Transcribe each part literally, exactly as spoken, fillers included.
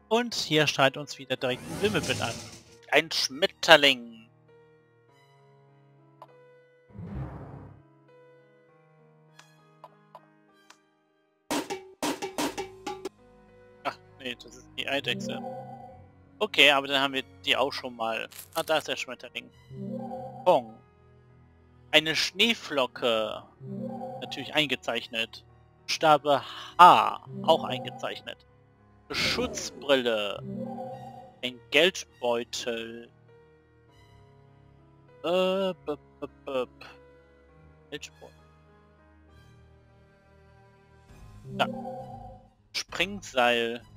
Und hier schreit uns wieder direkt ein Wimmelbild an. Ein Schmetterling. Ach, nee, das ist die Eidechse. Okay, aber dann haben wir die auch schon mal. Ah, da ist der Schmetterling. Pong. Eine Schneeflocke. Natürlich eingezeichnet. Buchstabe H. Auch eingezeichnet. Schutzbrille. Ein Geldbeutel. Äh, b -b -b Geldbeutel. Ja. Springseil.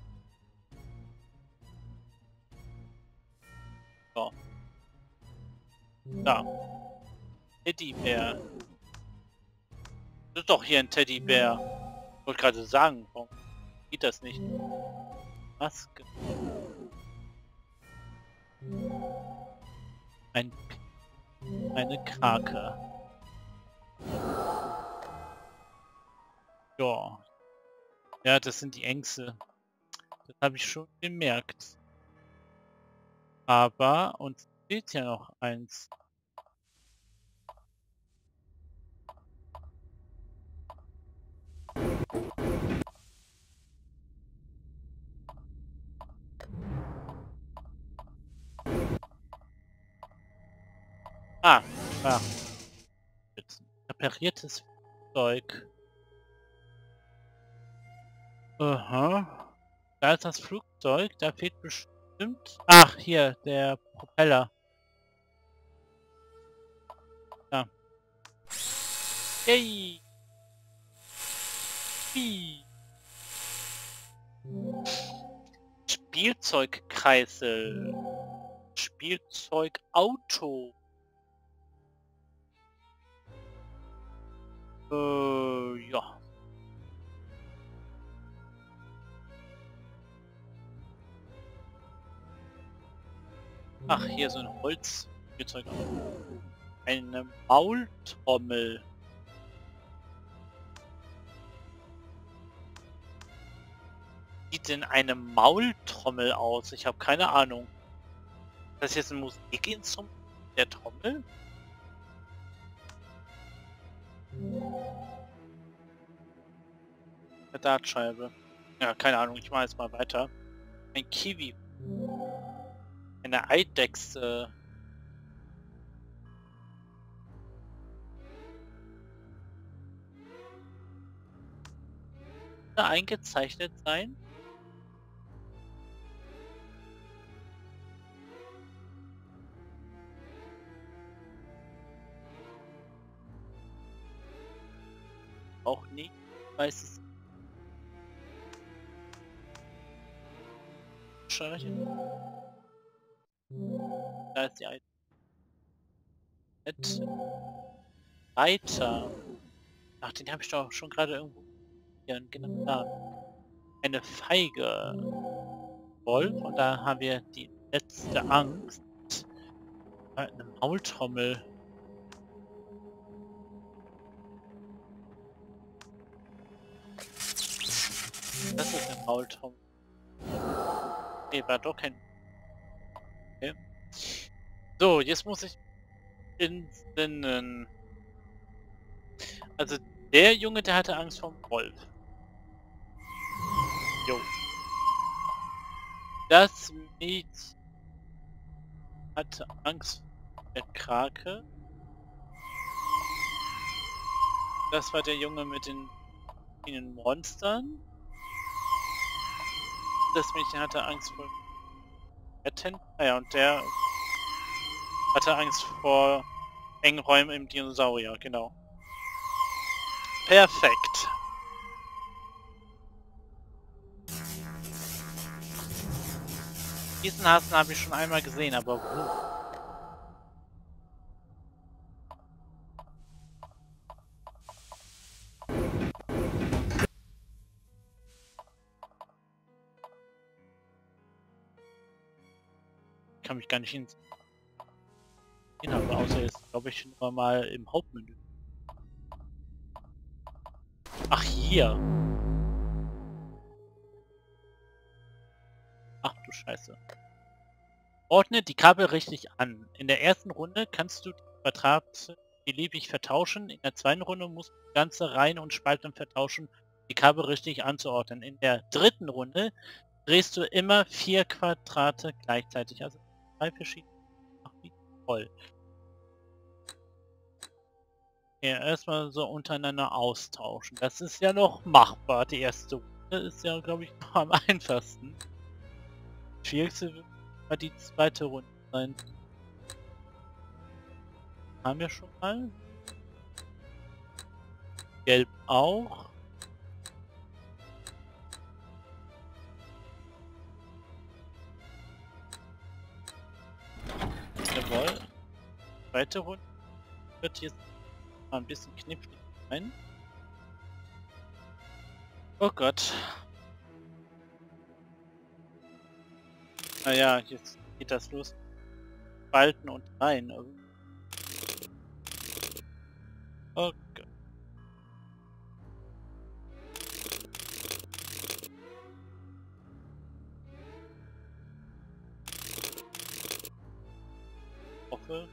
So. Da. Teddybär. Das ist doch hier ein Teddybär. Ich wollte gerade sagen, warum geht das nicht? Maske. Ein eine Krake. Ja. Ja, das sind die Ängste. Das habe ich schon gemerkt. Aber uns fehlt ja noch eins. Ah, ah. Jetzt repariertes Flugzeug. Aha. Da ist das Flugzeug, da fehlt bestimmt... Ach, hier, der Propeller. Ja. Yay! Wie? Spielzeugkreisel. Spielzeugauto. Äh, ja. Ach, hier so ein Holzspielzeugauto. Eine Maultrommel. Wie sieht denn eine Maultrommel aus? Ich habe keine Ahnung. Ist das jetzt ein Musikinstrument der Trommel? Eine Dartscheibe. Ja, keine Ahnung. Ich mache jetzt mal weiter. Ein Kiwi. Eine Eidechse. Eingezeichnet sein? Auch nie. Ich weiß es. Scheiße. Da ist die Eidechse. Weiter. Ach, den habe ich doch schon gerade irgendwo. Ja, genau da. Eine Feige. Wolf. Und da haben wir die letzte Angst. Eine Maultrommel. Das ist eine Maultrommel. Nee, war doch kein... Okay. So, jetzt muss ich entsinnen. Also der Junge, der hatte Angst vor dem Wolf. Jo. Das Mädchen hatte Angst vor der Krake. Das war der Junge mit den, den Monstern. Das Mädchen hatte Angst vor Retten. Ah ja, und der hatte Angst vor engen Räumen im Dinosaurier, genau. Perfekt. Diesen Hasen habe ich schon einmal gesehen, aber wo? Ich kann mich gar nicht hin... Aber außer jetzt, glaube ich, nur mal im Hauptmenü. Ach, hier. du Scheiße. Ordne die Kabel richtig an. In der ersten Runde kannst du die Quadrate beliebig vertauschen. In der zweiten Runde musst du ganze Reihen und Spalten vertauschen, die Kabel richtig anzuordnen. In der dritten Runde drehst du immer vier Quadrate gleichzeitig. Also drei verschiedene. Ach, wie toll. Ja, erstmal so untereinander austauschen. Das ist ja noch machbar. Die erste Runde ist ja, glaube ich, noch am einfachsten. Die schwierigste wird mal die zweite Runde sein. Haben wir schon mal. Gelb auch. Jawohl. Zweite Runde wird jetzt mal ein bisschen knifflig sein. Oh Gott. Naja, jetzt geht das los. Spalten und rein. Oh Gott. Hoffe.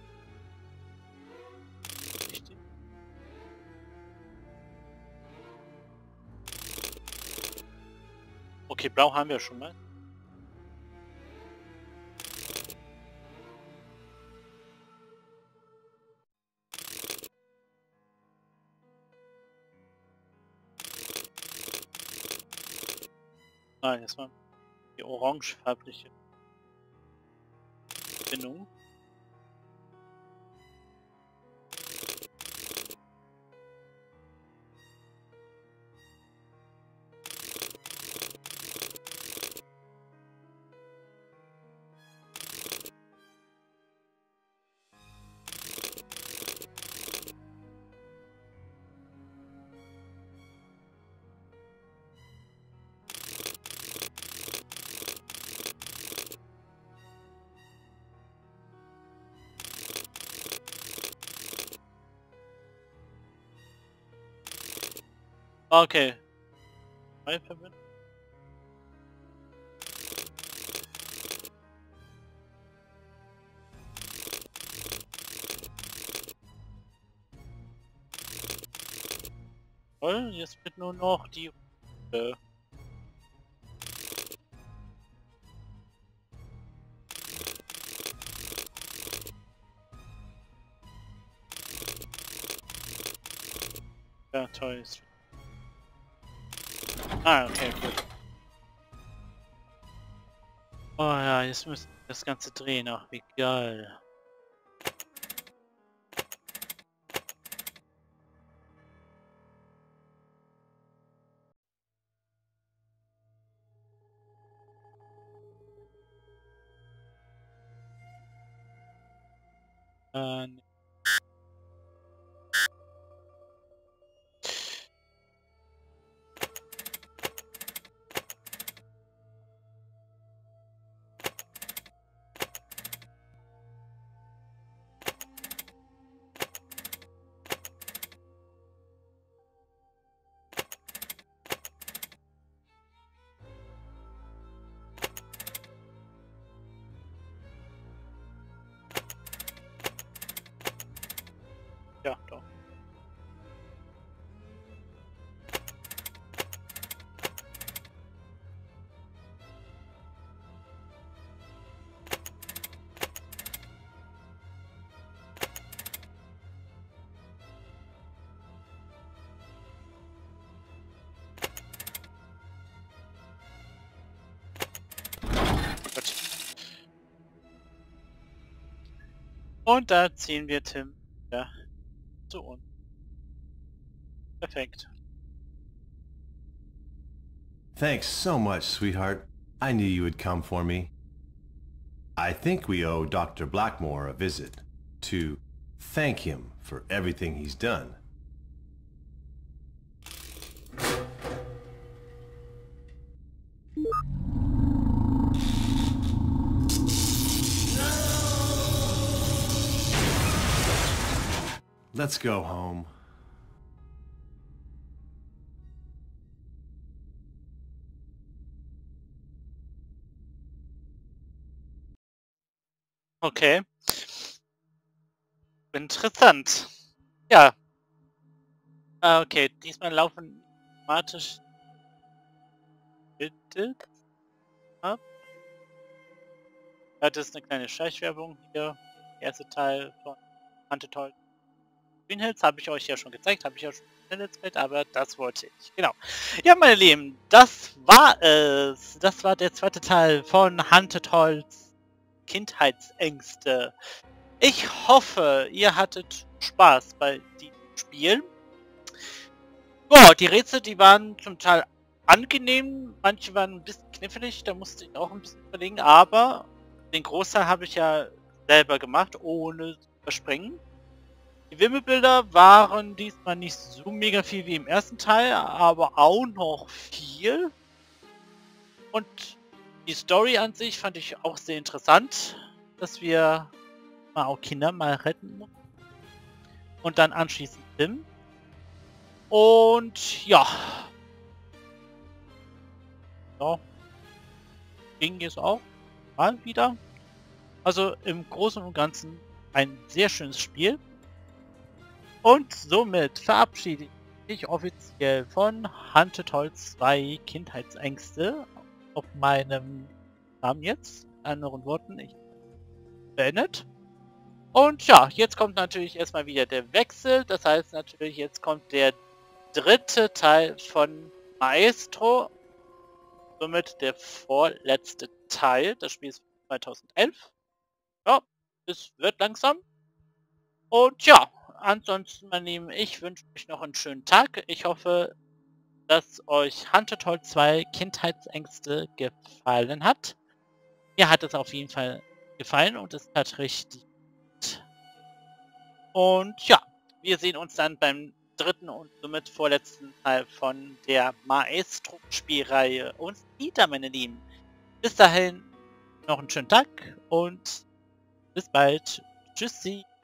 Richtig. Okay, blau haben wir schon mal. Ah, jetzt mal die orangefarbliche Verbindung. Okay. Zwei Verbindungen. Toll, jetzt wird nur noch die äh, ja, toll ist. Ah, okay, gut. Oh ja, jetzt müssen wir das Ganze drehen. Ach, wie geil. Äh, nee. Ja, doch. Gut. Und da ziehen wir Tim ja, zu uns. Perfekt. Thanks so much, sweetheart. I knew you would come for me. I think we owe Doctor Blackmore a visit to thank him for everything he's done. Let's go home. Okay. Interessant. Ja. Ah, okay, diesmal laufen automatisch bitte ab. Ja, das ist eine kleine Schleichwerbung hier. Der erste Teil von Hunted Toll Green Hills habe ich euch ja schon gezeigt, habe ich ja schon in Let's Play, aber das wollte ich. Genau. Ja, meine Lieben, das war es. Das war der zweite Teil von Hunted Holz Kindheitsängste. Ich hoffe, ihr hattet Spaß bei diesem Spiel. Boah, die Rätsel, die waren zum Teil angenehm, manche waren ein bisschen knifflig, da musste ich auch ein bisschen überlegen, aber den Großteil habe ich ja selber gemacht, ohne zu überspringen. Die Wimmelbilder waren diesmal nicht so mega viel wie im ersten Teil, aber auch noch viel. Und die Story an sich fand ich auch sehr interessant, dass wir mal auch Kinder mal retten mussten. Und dann anschließend Tim. Und ja. Ja. Ging es auch mal wieder. Also im Großen und Ganzen ein sehr schönes Spiel. Und somit verabschiede ich mich offiziell von Hunted Holz zwei Kindheitsängste auf meinem Namen jetzt. In anderen Worten, ich beendet. Und ja, jetzt kommt natürlich erstmal wieder der Wechsel. Das heißt natürlich, jetzt kommt der dritte Teil von Maestro. Somit der vorletzte Teil. Das Spiel ist zweitausendelf. Ja, es wird langsam. Und ja, ansonsten, meine Lieben, ich wünsche euch noch einen schönen Tag. Ich hoffe, dass euch Hunted Holz zwei Kindheitsängste gefallen hat. Mir hat es auf jeden Fall gefallen und es hat richtig. Und ja, wir sehen uns dann beim dritten und somit vorletzten Teil von der Maestro-Spielreihe uns wieder, meine Lieben. Bis dahin noch einen schönen Tag und bis bald. Tschüssi.